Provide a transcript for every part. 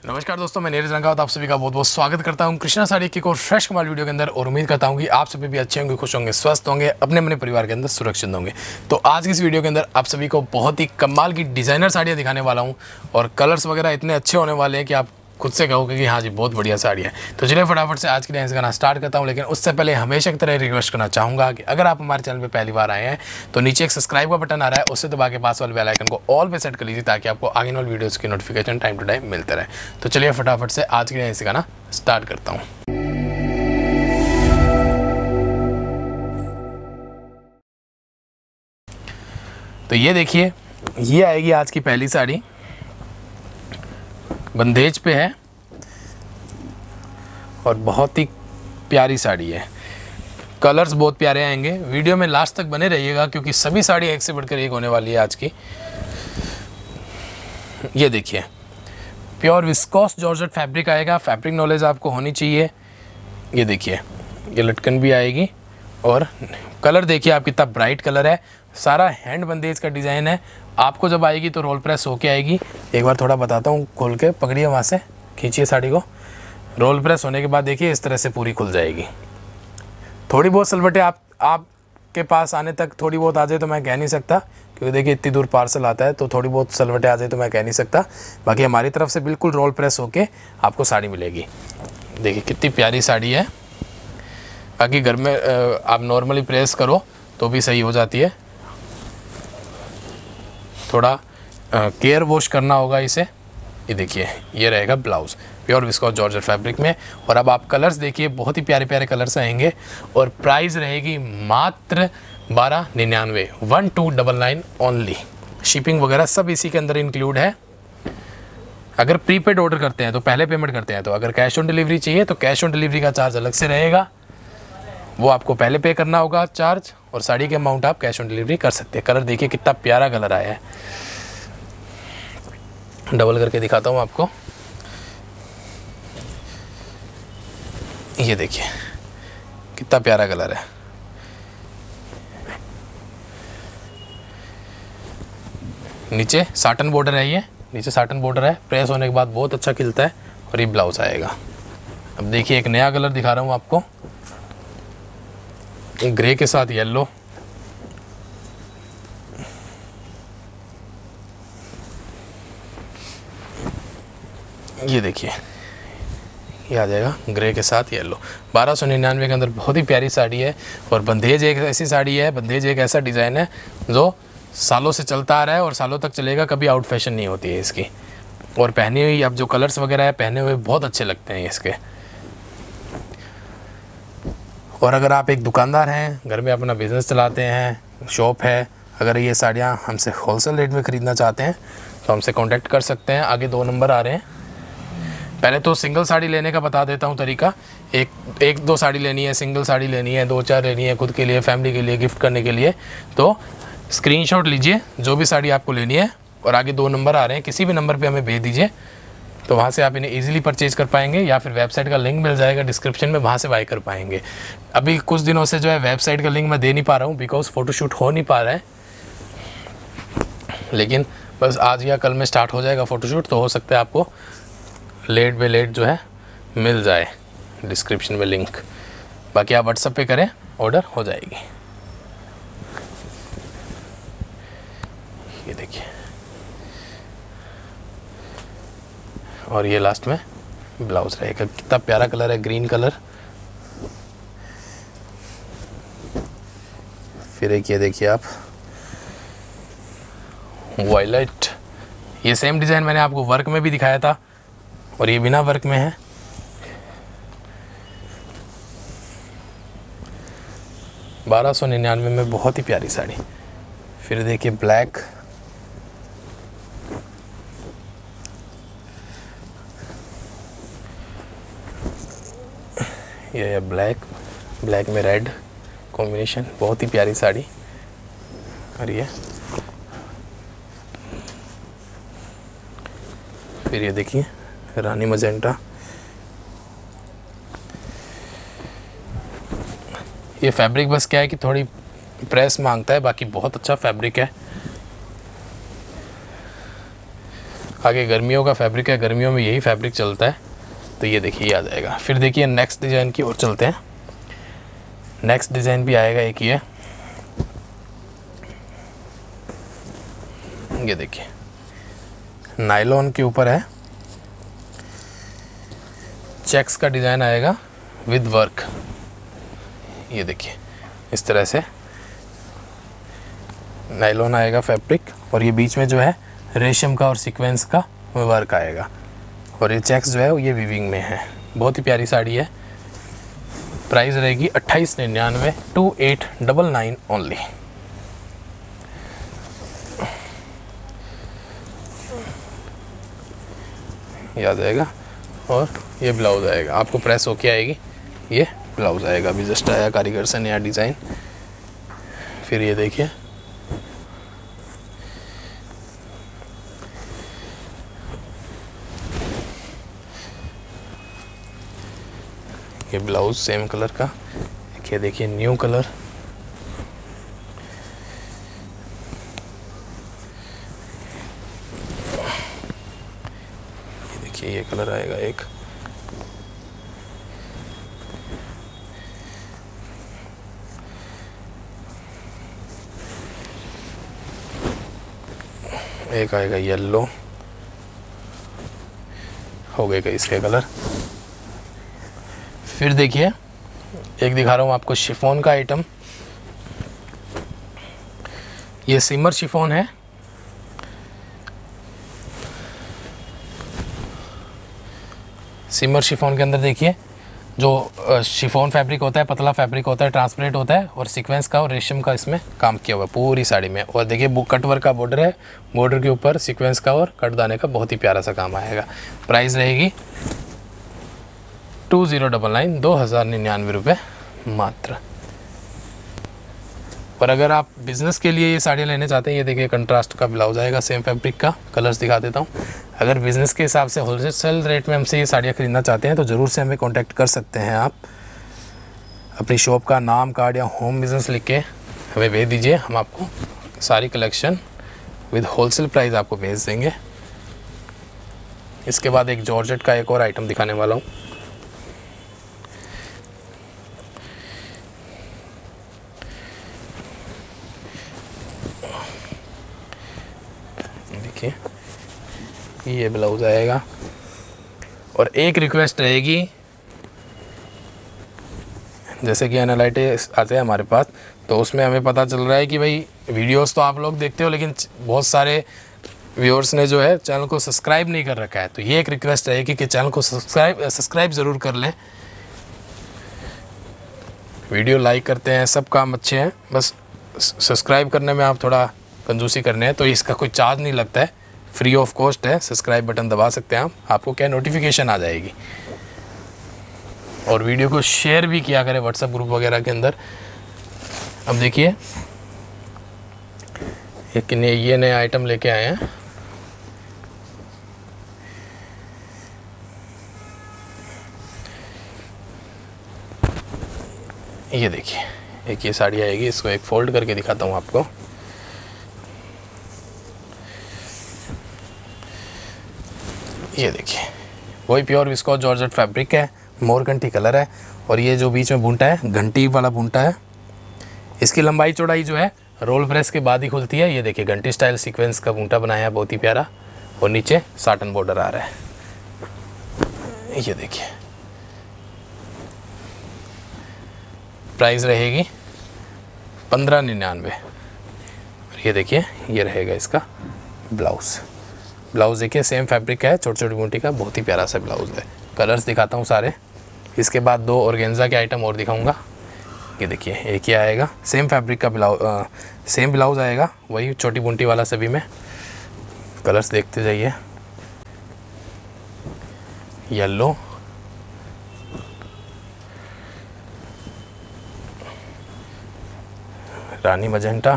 नमस्कार दोस्तों, मैं नीरज रंगावत आप सभी का बहुत बहुत स्वागत करता हूं कृष्णा साड़ी की एक और फ्रेश कमाल वीडियो के अंदर। और उम्मीद करता हूं कि आप सभी भी अच्छे होंगे, खुश होंगे, स्वस्थ होंगे, अपने अपने परिवार के अंदर सुरक्षित होंगे। तो आज की इस वीडियो के अंदर आप सभी को बहुत ही कमाल की डिज़ाइनर साड़ियाँ दिखाने वाला हूँ और कलर्स वगैरह इतने अच्छे होने वाले हैं कि आप खुद से कहोगे कि हाँ जी बहुत बढ़िया साड़ी है। तो चलिए फटाफट से आज की डांस गाना स्टार्ट करता हूँ, लेकिन उससे पहले हमेशा की तरह रिक्वेस्ट करना चाहूँगा कि अगर आप हमारे चैनल पे पहली बार आए हैं तो नीचे एक सब्सक्राइब का बटन आ रहा है, उससे दबा के पास वाले बेल आइकन को ऑल पे सेट कर लीजिए ताकि आपको आगे वाली वीडियोज़ की नोटिफिकेशन टाइम टू टाइम मिलते रहे। तो चलिए फटाफट से आज की डांस गाना स्टार्ट करता हूँ। तो ये देखिए, ये आएगी आज की पहली साड़ी, बंदेज पे है और बहुत ही प्यारी साड़ी है। कलर्स बहुत प्यारे आएंगे, वीडियो में लास्ट तक बने रहिएगा क्योंकि सभी साड़ी एक से बढ़कर एक होने वाली है आज की। ये देखिए, प्योर विस्कोस जॉर्जेट फैब्रिक आएगा, फैब्रिक नॉलेज आपको होनी चाहिए। ये देखिए, ये लटकन भी आएगी और कलर देखिए आप कितना ब्राइट कलर है। सारा हैंड बंदेज का डिज़ाइन है। आपको जब आएगी तो रोल प्रेस होके आएगी। एक बार थोड़ा बताता हूँ, खोल के पकड़िए, वहाँ से खींचिए साड़ी को। रोल प्रेस होने के बाद देखिए इस तरह से पूरी खुल जाएगी। थोड़ी बहुत सलवटें आपके पास आने तक थोड़ी बहुत आ जाए तो मैं कह नहीं सकता, क्योंकि देखिए इतनी दूर पार्सल आता है तो थोड़ी बहुत सलवटें आ जाए तो मैं कह नहीं सकता। बाकी हमारी तरफ से बिल्कुल रोल प्रेस होके आपको साड़ी मिलेगी। देखिए कितनी प्यारी साड़ी है। बाकी घर में आप नॉर्मली प्रेस करो तो भी सही हो जाती है, थोड़ा केयर वॉश करना होगा इसे। ये देखिए, ये रहेगा blouse pure viscose georgette fabric में। और अब आप कलर्स देखिए, बहुत ही प्यारे प्यारे कलर्स आएंगे और प्राइस रहेगी मात्र 1299, 1299 ओनली। शिपिंग वगैरह सब इसी के अंदर इंक्लूड है। अगर प्रीपेड ऑर्डर करते हैं तो पहले पेमेंट करते हैं, तो अगर कैश ऑन डिलीवरी चाहिए तो कैश ऑन डिलीवरी का चार्ज अलग से रहेगा, वो आपको पहले पे करना होगा चार्ज, और साड़ी के अमाउंट आप कैश ऑन डिलीवरी कर सकते हैं। कलर देखिए कितना प्यारा कलर आया है, डबल करके दिखाता हूँ आपको। ये देखिए कितना प्यारा कलर है। नीचे साटन बॉर्डर है, ये नीचे साटन बॉर्डर है, प्रेस होने के बाद बहुत अच्छा खिलता है। और ये ब्लाउज आएगा। अब देखिए एक नया कलर दिखा रहा हूँ आपको, ग्रे के साथ येलो। ये देखिए, ये आ जाएगा ग्रे के साथ येलो। 1299 के अंदर बहुत ही प्यारी साड़ी है। और बंदेज एक ऐसी साड़ी है, बंदेज एक ऐसा डिज़ाइन है जो सालों से चलता आ रहा है और सालों तक चलेगा, कभी आउट फैशन नहीं होती है इसकी। और पहनी हुई अब जो कलर्स वगैरह है पहने हुए बहुत अच्छे लगते हैं इसके। और अगर आप एक दुकानदार हैं, घर में अपना बिज़नेस चलाते हैं, शॉप है, अगर ये साड़ियाँ हमसे होलसेल रेट में ख़रीदना चाहते हैं तो हमसे कांटेक्ट कर सकते हैं। आगे 2 नंबर आ रहे हैं। पहले तो सिंगल साड़ी लेने का बता देता हूँ तरीका। एक दो साड़ी लेनी है, सिंगल साड़ी लेनी है, 2-4 लेनी है खुद के लिए, फैमिली के लिए, गिफ्ट करने के लिए, तो स्क्रीनशॉट लीजिए जो भी साड़ी आपको लेनी है और आगे 2 नंबर आ रहे हैं, किसी भी नंबर पे हमें भेज दीजिए, तो वहाँ से आप इन्हें इजीली परचेज़ कर पाएंगे, या फिर वेबसाइट का लिंक मिल जाएगा डिस्क्रिप्शन में, वहाँ से बाय कर पाएंगे। अभी कुछ दिनों से जो है वेबसाइट का लिंक मैं दे नहीं पा रहा हूँ बिकॉज फ़ोटोशूट हो नहीं पा रहा है, लेकिन बस आज या कल में स्टार्ट हो जाएगा फ़ोटोशूट, तो हो सकता है आपको लेट बाय लेट जो है मिल जाए डिस्क्रिप्शन में लिंक। बाकी आप व्हाट्सएप पे करें, ऑर्डर हो जाएगी। ये देखिए, और ये लास्ट में ब्लाउज रहेगा। कितना प्यारा कलर है, ग्रीन कलर। फिर एक ये देखिए आप, वायलेट। ये सेम डिज़ाइन मैंने आपको वर्क में भी दिखाया था और ये बिना वर्क में है। $1299 में बहुत ही प्यारी साड़ी। फिर देखिए ब्लैक, ये है ब्लैक में रेड कॉम्बिनेशन, बहुत ही प्यारी साड़ी। और ये फिर ये देखिए रानी मजेंटा। ये फैब्रिक बस क्या है कि थोड़ी प्रेस मांगता है, बाकी बहुत अच्छा फैब्रिक है। आगे गर्मियों का फैब्रिक है, गर्मियों में यही फैब्रिक चलता है, तो ये देखिए ये आ जाएगा। फिर देखिए नेक्स्ट डिज़ाइन की ओर चलते हैं। नेक्स्ट डिज़ाइन भी आएगा एक ये देखिए नायलॉन के ऊपर है, चेक्स का डिज़ाइन आएगा विद वर्क। ये देखिए इस तरह से नायलॉन आएगा फैब्रिक, और ये बीच में जो है रेशम का और सीक्वेंस का वर्क आएगा, और ये चेक्स जो है ये वीविंग में है। बहुत ही प्यारी साड़ी है। प्राइस रहेगी 2899, 2899 ओनली। ये आ जाएगा, और ये ब्लाउज़ आएगा, आपको प्रेस होके आएगी, ये ब्लाउज़ आएगा। अभी जस्ट आया कारीगर से नया डिज़ाइन। फिर ये देखिए ये ब्लाउज़ सेम कलर का। ये देखिए न्यू कलर, ये देखिए ये कलर आएगा एक। एक आएगा येलो, हो गए इसके कलर। फिर देखिए एक दिखा रहा हूँ आपको शिफॉन का आइटम। ये सिमर शिफॉन है। सिमर शिफॉन के अंदर देखिए जो शिफॉन फैब्रिक होता है, पतला फैब्रिक होता है, ट्रांसपेरेंट होता है, और सीक्वेंस का और रेशम का इसमें काम किया हुआ है पूरी साड़ी में। और देखिए कट वर्क का बॉर्डर है, बॉर्डर के ऊपर सीक्वेंस का और कट दाने का बहुत ही प्यारा सा काम आएगा। प्राइस रहेगी 2099, 2099 रुपये मात्र। पर अगर आप बिज़नेस के लिए ये साड़ियाँ लेने चाहते हैं, ये देखिए कंट्रास्ट का ब्लाउज आएगा सेम फैब्रिक का। कलर्स दिखा देता हूँ। अगर बिज़नेस के हिसाब से होलसेल रेट में हमसे ये साड़ियाँ ख़रीदना चाहते हैं तो ज़रूर से हमें कांटेक्ट कर सकते हैं। आप अपनी शॉप का नाम, कार्ड या होम बिज़नेस लिख के हमें भेज दीजिए, हम आपको सारी कलेक्शन विद होलसेल प्राइस आपको भेज देंगे। इसके बाद एक जॉर्जेट का एक और आइटम दिखाने वाला हूँ। देखिए ये ब्लाउज आएगा, और एक रिक्वेस्ट रहेगी, जैसे कि एनालिटिक्स आते हैं हमारे पास, तो उसमें हमें पता चल रहा है कि भाई वीडियोस तो आप लोग देखते हो, लेकिन बहुत सारे व्यूअर्स ने जो है चैनल को सब्सक्राइब नहीं कर रखा है। तो ये एक रिक्वेस्ट रहेगी कि चैनल को सब्सक्राइब ज़रूर कर लें। वीडियो लाइक करते हैं, सब काम अच्छे हैं, बस सब्सक्राइब करने में आप थोड़ा कंजूसी करने हैं। तो इसका कोई चार्ज नहीं लगता है, फ्री ऑफ कॉस्ट है। सब्सक्राइब बटन दबा सकते हैं आप, आपको क्या नोटिफिकेशन आ जाएगी। और वीडियो को शेयर भी किया करें व्हाट्सएप ग्रुप वगैरह के अंदर। अब देखिए ये नए आइटम लेके आए हैं। ये देखिए एक ये साड़ी आएगी, इसको एक फोल्ड करके दिखाता हूँ आपको। ये देखिए वही प्योर विस्कोस जॉर्जेट फैब्रिक है, मोरघंटी कलर है, और ये जो बीच में बूंटा है घंटी वाला बूंटा है। इसकी लंबाई चौड़ाई जो है रोल प्रेस के बाद ही खुलती है। ये देखिए घंटी स्टाइल सीक्वेंस का बूंटा बनाया है, बहुत ही प्यारा, और नीचे साटन बॉर्डर आ रहा है। ये देखिए प्राइस रहेगी 1599। ये देखिए ये रहेगा इसका ब्लाउज़ देखिए सेम फैब्रिक है, छोटी छोटी बूंटी का, बहुत ही प्यारा सा ब्लाउज़ है। कलर्स दिखाता हूँ सारे। इसके बाद दो ऑर्गेन्जा के आइटम और दिखाऊंगा। ये देखिए एक ही आएगा सेम फैब्रिक का सेम ब्लाउज़ आएगा, वही छोटी बूंटी वाला सभी में। कलर्स देखते जाइए। येलो, रानी मजेंटा,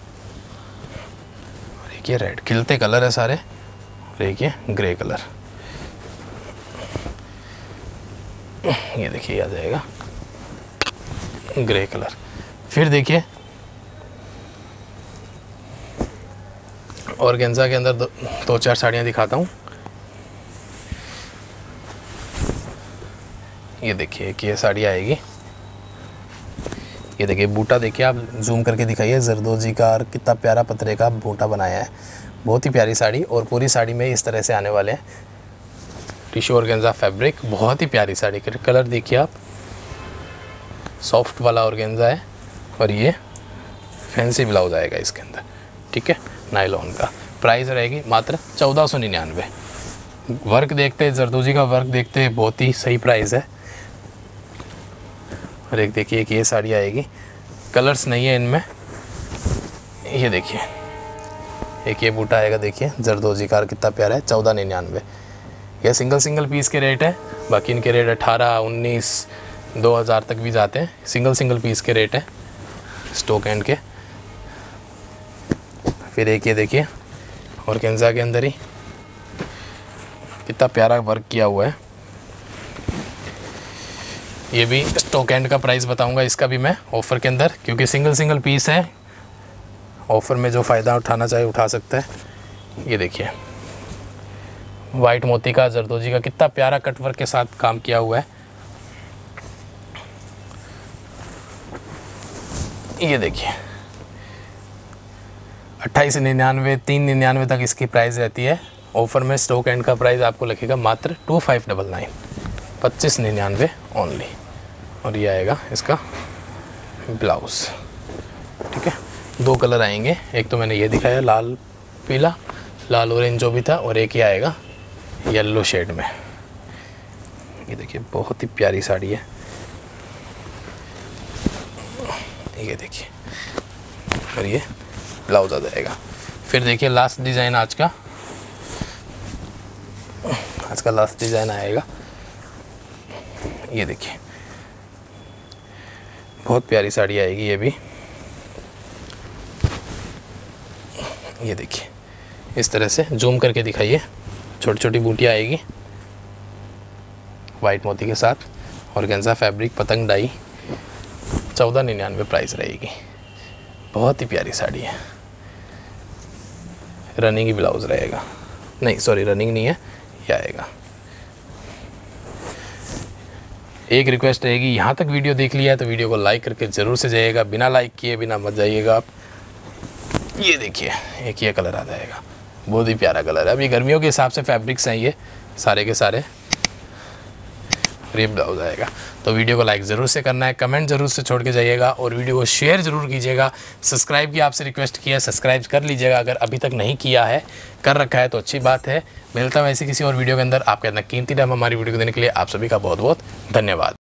देखिए रेड, खिलते कलर है सारे। देखिए ग्रे कलर, ये देखिए आ जाएगा ग्रे कलर। फिर देखिए ऑर्गेन्जा के अंदर दो चार साड़ियाँ दिखाता हूँ। ये देखिए कि ये साड़ी आएगी, ये देखिए बूटा देखिए, आप जूम करके दिखाइए जरदोजी का, और कितना प्यारा पतरे का बूटा बनाया है। बहुत ही प्यारी साड़ी, और पूरी साड़ी में इस तरह से आने वाले हैं। टिश्यू ऑर्गेन्जा फैब्रिक, बहुत ही प्यारी साड़ी। कलर देखिए आप, सॉफ्ट वाला ऑर्गेन्जा है, और ये फैंसी ब्लाउज आएगा इसके अंदर, ठीक है, नायलॉन का। प्राइस रहेगी मात्र 1499। वर्क देखते हैं, जरदोजी का वर्क देखते हैं, बहुत ही सही प्राइस है। और एक देखिए कि ये साड़ी आएगी, कलर्स नहीं है इनमें, ये देखिए एक ये बूटा आएगा, देखिए जरदोजी का, कितना प्यारा है, 1499। यह सिंगल पीस के रेट है, बाकी इनके रेट 18, 19, 2000 तक भी जाते हैं। सिंगल पीस के रेट है स्टॉक एंड के। फिर एक ये देखिए ऑर्गेन्जा के अंदर ही कितना प्यारा वर्क किया हुआ है। ये भी स्टॉक एंड का प्राइस बताऊंगा इसका भी मैं ऑफ़र के अंदर, क्योंकि सिंगल पीस है। ऑफ़र में जो फ़ायदा उठाना चाहे उठा सकता है। ये देखिए वाइट मोती का जरदोजी का, कितना प्यारा कटवर्क के साथ काम किया हुआ है। ये देखिए 2899, 399 तक इसकी प्राइस रहती है। ऑफ़र में स्टॉक एंड का प्राइस आपको लगेगा मात्र 2599, 2599 ओनली। और ये आएगा इसका ब्लाउज़, ठीक है। 2 कलर आएंगे, एक तो मैंने ये दिखाया लाल पीला, लाल ऑरेंज जो भी था, और एक ही आएगा येलो शेड में। ये देखिए बहुत ही प्यारी साड़ी है, ये देखिए, और ये ब्लाउज आ जाएगा। फिर देखिए लास्ट डिज़ाइन आज का लास्ट डिज़ाइन आएगा। ये देखिए बहुत प्यारी साड़ी आएगी ये भी। ये देखिए इस तरह से जूम करके दिखाइए, छोटी छोटी बूटियाँ आएगी वाइट मोती के साथ, ऑर्गेन्जा फैब्रिक, पतंग डाई, 1499 प्राइस रहेगी। बहुत ही प्यारी साड़ी है। रनिंग ही ब्लाउज रहेगा, नहीं सॉरी रनिंग नहीं है, ये आएगा। एक रिक्वेस्ट रहेगी, यहाँ तक वीडियो देख लिया है तो वीडियो को लाइक करके ज़रूर से जाइएगा, बिना लाइक किए बिना मत जाइएगा आप। ये देखिए एक ये कलर आ जाएगा, बहुत ही प्यारा कलर है। अभी गर्मियों के हिसाब से फैब्रिक्स हैं ये सारे के सारे। ये ब्लाउज आएगा। तो वीडियो को लाइक ज़रूर से करना है, कमेंट ज़रूर से छोड़ के जाइएगा, और वीडियो को शेयर ज़रूर कीजिएगा। सब्सक्राइब की आपसे रिक्वेस्ट किया है, सब्सक्राइब कर लीजिएगा अगर अभी तक नहीं किया है। कर रखा है तो अच्छी बात है। मिलता हूँ ऐसी किसी और वीडियो के अंदर। आपका इतना कीमती टाइम हमारी वीडियो को देने के लिए आप सभी का बहुत बहुत धन्यवाद।